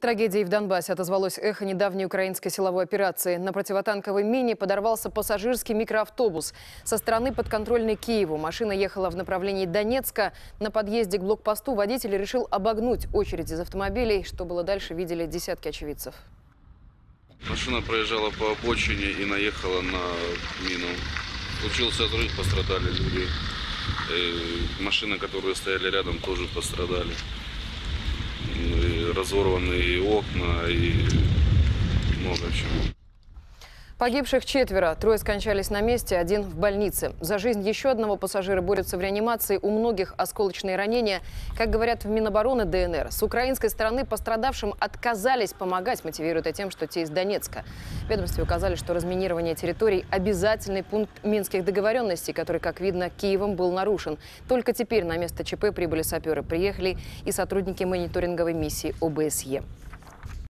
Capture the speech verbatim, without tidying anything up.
Трагедией в Донбассе отозвалось эхо недавней украинской силовой операции. На противотанковой мине подорвался пассажирский микроавтобус. Со стороны подконтрольной Киеву машина ехала в направлении Донецка. На подъезде к блокпосту водитель решил обогнуть очередь из автомобилей. Что было дальше, видели десятки очевидцев. Машина проезжала по обочине и наехала на мину. Случился взрыв, пострадали люди. И машины, которые стояли рядом, тоже пострадали. И разорванные окна и много чего. Погибших четверо. Трое скончались на месте, один в больнице. За жизнь еще одного пассажира борются в реанимации. У многих осколочные ранения. Как говорят в Минобороны ДНР, с украинской стороны пострадавшим отказались помогать, мотивируя это тем, что те из Донецка. В ведомстве указали, что разминирование территорий – обязательный пункт минских договоренностей, который, как видно, Киевом был нарушен. Только теперь на место ЧП прибыли саперы. Приехали и сотрудники мониторинговой миссии ОБСЕ.